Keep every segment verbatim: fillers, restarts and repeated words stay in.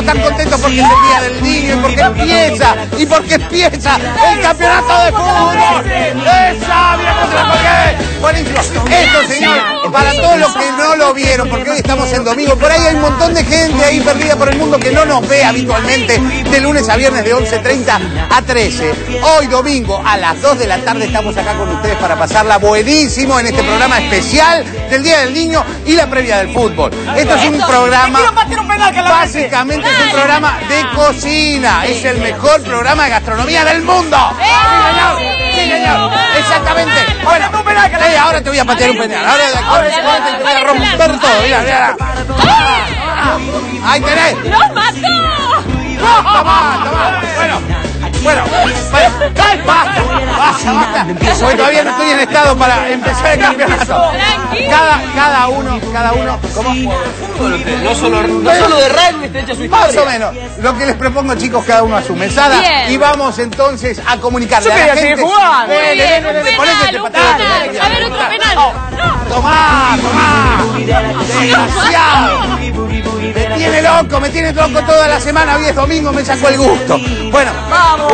están contentos porque es el Día del Niño y porque empieza, y porque empieza el campeonato de fútbol. ¡Esa! Buenísimo. Esto, señor, para todos los que no lo vieron, porque hoy estamos en domingo, por ahí hay un montón de gente ahí perdida por el mundo que no nos ve habitualmente de lunes a viernes de once treinta a trece. Hoy domingo a las dos de la tarde estamos acá con ustedes para pasarla buenísimo en este programa especial del Día del Niño y la previa del fútbol. Esto es un programa, básicamente es un programa de cocina, es el mejor programa de gastronomía del mundo. Sí, señor, sí, señor, exactamente. Bueno, hey, ahora te voy a patear un penal, ahora, ahora te voy a romper todo, mira, mira. Ahí tenés. ¡Lo mató! Toma, toma. Bueno, bueno, bueno. Basta, basta, basta. Porque todavía no estoy en estado para empezar el campeonato. Cada, cada uno, cada uno. ¿Cómo? No solo, no solo de rugby te echa su historia. Más o menos. Lo que les propongo, chicos, cada uno a su mesada. Bien. Y vamos entonces a comunicarle Yo a la quería gente. seguir jugando. Dele, Bien, dele, un dele, penal, ponete este un patada. penal. A ver, otro penal. Tomá, tomá. Desgraciado. Me tiene loco, me tiene loco toda la semana. Hoy es domingo, me sacó el gusto. Bueno, Vamos.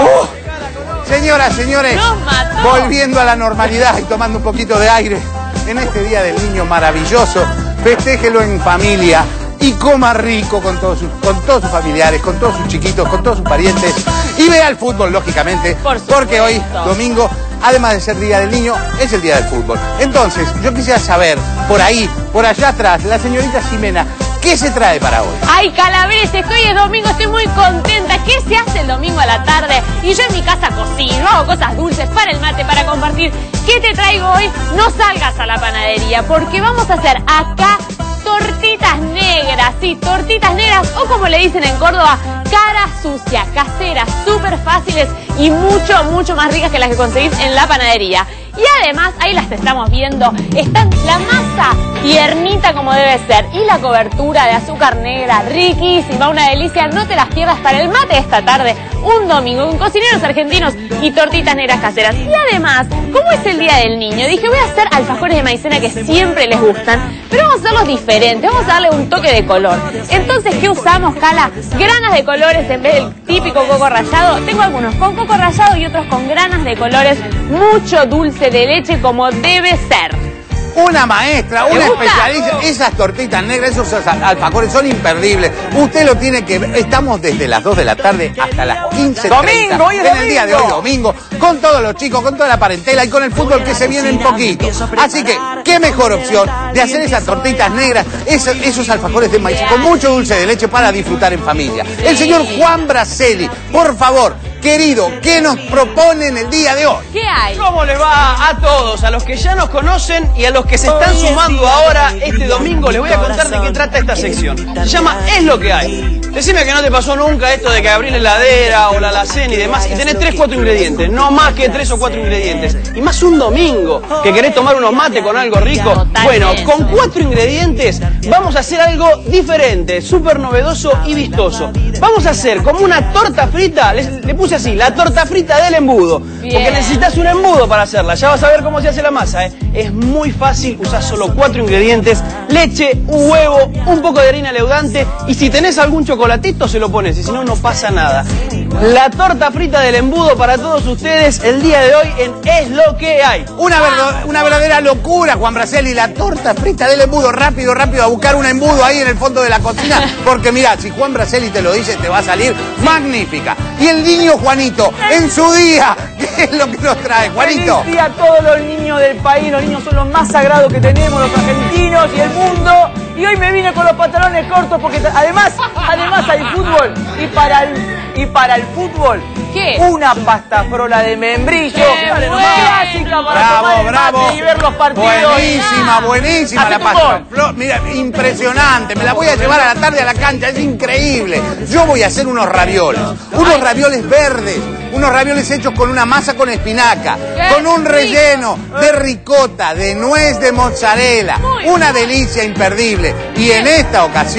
uh, señoras, señores, Nos mató. volviendo a la normalidad y tomando un poquito de aire, en este Día del Niño maravilloso, festéjelo en familia y coma rico con todos sus, con todos sus familiares, con todos sus chiquitos, con todos sus parientes, y vea el fútbol, lógicamente, Por porque hoy, supuesto. domingo, además de ser Día del Niño, es el Día del Fútbol. Entonces, yo quisiera saber, por ahí, por allá atrás, la señorita Ximena, ¿qué se trae para hoy? Ay, Calabreses, que hoy es domingo, estoy muy contenta. ¿Qué se hace el domingo a la tarde? Y yo en mi casa cocino, hago cosas dulces para el mate, para compartir. ¿Qué te traigo hoy? No salgas a la panadería, porque vamos a hacer acá tortitas negras, sí, tortitas negras, o como le dicen en Córdoba, cara sucia, caseras, súper fáciles y mucho, mucho más ricas que las que conseguís en la panadería. Y además, ahí las estamos viendo, están la masa tiernita como debe ser y la cobertura de azúcar negra, riquísima, una delicia, no te las pierdas para el mate de esta tarde, un domingo con cocineros argentinos y tortitas negras caseras. Y además, como es el Día del Niño, dije voy a hacer alfajores de maicena que siempre les gustan, pero vamos a hacerlos diferentes, vamos a darle un toque de color. Entonces, ¿qué usamos, Cala? Granas de colores en vez del típico coco rallado. Tengo algunos con coco rallado y otros con granas de colores, mucho dulce de leche como debe ser. Una maestra, una ¿Te gusta? especialista. Esas tortitas negras, esos alfajores son imperdibles. Usted lo tiene que ver. Estamos desde las dos de la tarde hasta las quince treinta. Domingo, hoy es en el día de hoy, domingo. domingo, con todos los chicos, con toda la parentela y con el fútbol que se viene en poquito. Así que, qué mejor opción de hacer esas tortitas negras, esos, esos alfajores de maíz con mucho dulce de leche para disfrutar en familia. El señor Juan Braceli, por favor, querido, ¿qué nos propone en el día de hoy? ¿Qué hay? ¿Cómo les va a todos? A los que ya nos conocen y a los que se están sumando ahora este domingo, les voy a contar de qué trata esta sección. Se llama Es lo que hay. Decime que no te pasó nunca esto de que abrir la heladera o la alacena y demás y tenés tres, cuatro ingredientes, no más que tres o cuatro ingredientes. Y más un domingo, que querés tomar unos mates con algo rico. Bueno, con cuatro ingredientes vamos a hacer algo diferente, súper novedoso y vistoso. Vamos a hacer como una torta frita, le, le puse así, la torta frita del embudo. Bien. Porque necesitas un embudo para hacerla, ya vas a ver cómo se hace la masa, ¿eh? Es muy fácil, usás solo cuatro ingredientes, leche, un huevo, un poco de harina leudante y si tenés algún chocolatito se lo pones y si no, no pasa nada. La torta frita del embudo para todos ustedes el día de hoy en Es lo que hay. Una, verdo- una verdadera locura, Juan Braceli, la torta frita del embudo. Rápido, rápido, a buscar un embudo ahí en el fondo de la cocina. Porque mira, si Juan Braceli te lo dice, te va a salir magnífica. Y el niño Juanito, en su día, ¿qué es lo que nos trae, Juanito? Feliz día a todos los niños del país. Los niños son los más sagrados que tenemos, los argentinos y el mundo. Y hoy me vine con los pantalones cortos porque además, además hay fútbol. Y para el, y para el fútbol, ¿Qué? una pasta frola de membrillo. ¡Qué Dale, bueno! clásica para Bravo, tomar el bravo. mate y ver los partidos. Buenísima, buenísima Hacete la un pasta. gol. Flor, mira, impresionante. Me la voy a llevar a la tarde a la cancha, es increíble. Yo voy a hacer unos ravioles, unos ravioles verdes, unos ravioles hechos con una masa con espinaca, ¡Qué con un rico! relleno de ricota, de nuez de mozzarella. Muy Una delicia imperdible. Y en esta ocasión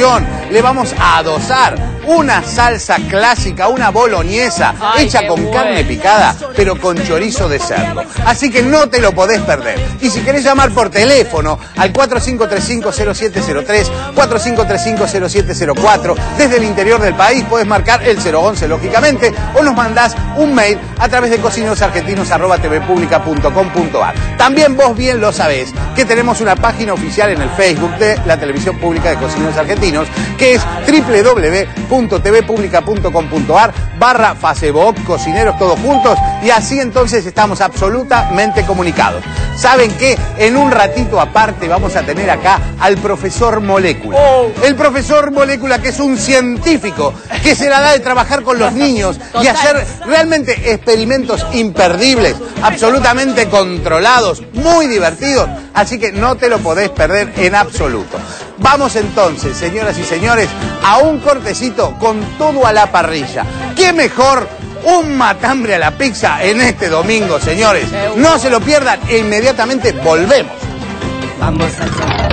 le vamos a adosar una salsa clásica, una boloñesa, Ay, hecha con bueno. carne picada, pero con chorizo de cerdo. Así que no te lo podés perder. Y si querés llamar por teléfono al cuatro cinco tres cinco cero siete cero tres, cuatro cinco tres cinco cero siete cero cuatro, desde el interior del país podés marcar el cero once, lógicamente, o nos mandás un mail a través de cocinerosargentinos arroba tvpublica punto com punto ar. También vos bien lo sabés que tenemos una página oficial en el Facebook de la Televisión Pública de Cocineros Argentinos, que es doble u doble u doble u punto tvpublica punto com punto ar barra Facebook, cocineros todos juntos, y así entonces estamos absolutamente comunicados. ¿Saben qué? En un ratito aparte vamos a tener acá al profesor Molécula. Oh. El profesor Molécula, que es un científico que se la da de trabajar con los niños y Total. hacer realmente experimentos imperdibles, absolutamente controlados, muy divertidos, así que no te lo podés perder en absoluto. Vamos entonces, señoras y señores, a un cortecito con todo a la parrilla. ¿Qué mejor? Un matambre a la pizza en este domingo, señores. No se lo pierdan e inmediatamente volvemos. Vamos a...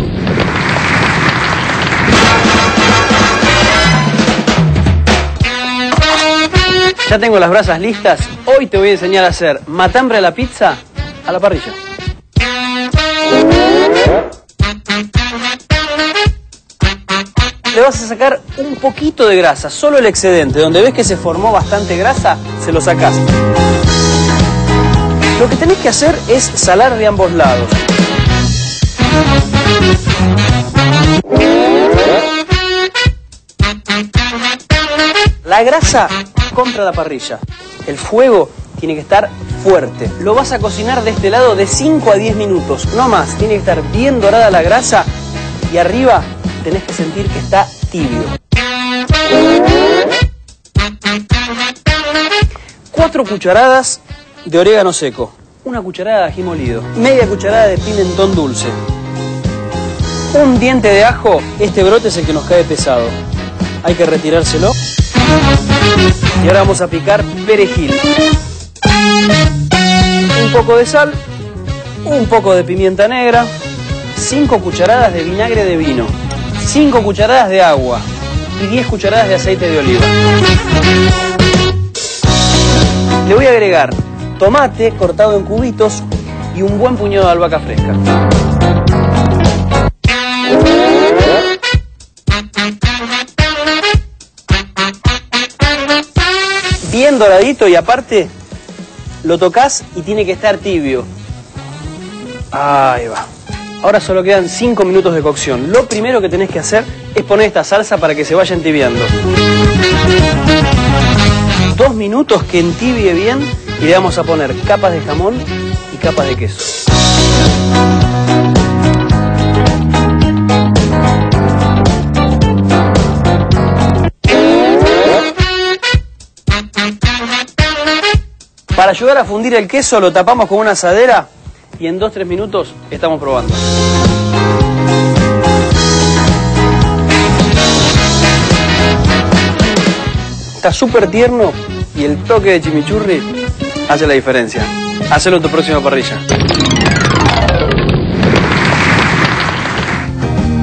Ya tengo las brasas listas. Hoy te voy a enseñar a hacer matambre a la pizza a la parrilla. Le vas a sacar un poquito de grasa, solo el excedente. Donde ves que se formó bastante grasa, se lo sacás. Lo que tenés que hacer es salar de ambos lados. La grasa contra la parrilla. El fuego tiene que estar fuerte. Lo vas a cocinar de este lado de cinco a diez minutos, no más. Tiene que estar bien dorada la grasa y arriba tenés que sentir que está tibio. Cuatro cucharadas de orégano seco, una cucharada de ají molido, media cucharada de pimentón dulce, un diente de ajo. Este brote es el que nos cae pesado, hay que retirárselo. Y ahora vamos a picar perejil, un poco de sal, un poco de pimienta negra, cinco cucharadas de vinagre de vino, cinco cucharadas de agua y diez cucharadas de aceite de oliva. Le voy a agregar tomate cortado en cubitos y un buen puñado de albahaca fresca. Bien doradito, y aparte lo tocas y tiene que estar tibio. Ahí va. Ahora solo quedan cinco minutos de cocción. Lo primero que tenés que hacer es poner esta salsa para que se vaya entibiando. Dos minutos que entibie bien y le vamos a poner capas de jamón y capas de queso. Para ayudar a fundir el queso lo tapamos con una asadera y en dos a tres minutos estamos probando. Está súper tierno y el toque de chimichurri hace la diferencia. Hacelo en tu próxima parrilla.